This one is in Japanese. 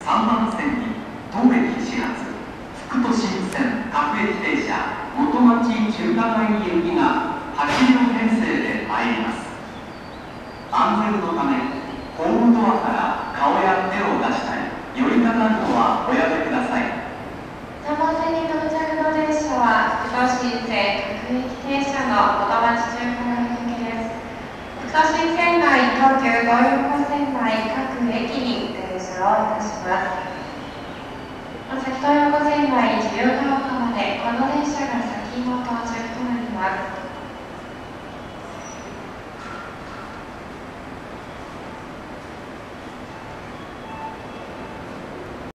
3番線に当駅始発副都心線各駅停車元町中華街行きが8両編成で参ります。安全のためホームドアから顔や手を出したり寄りかかるのはおやめください。 3番線に到着の電車は副都心線各駅停車の元町中華街行きです。副都心線内、東急東横線内各駅に停車をいたします。先東横線内、自由が丘まで